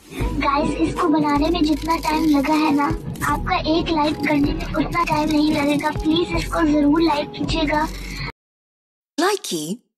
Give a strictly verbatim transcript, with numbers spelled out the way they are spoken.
Guys, इसको बनाने में जितना टाइम लगा है ना, आपका एक लाइक करने में उतना टाइम नहीं लगेगा। प्लीज इसको जरूर लाइक कीजिएगा। Likey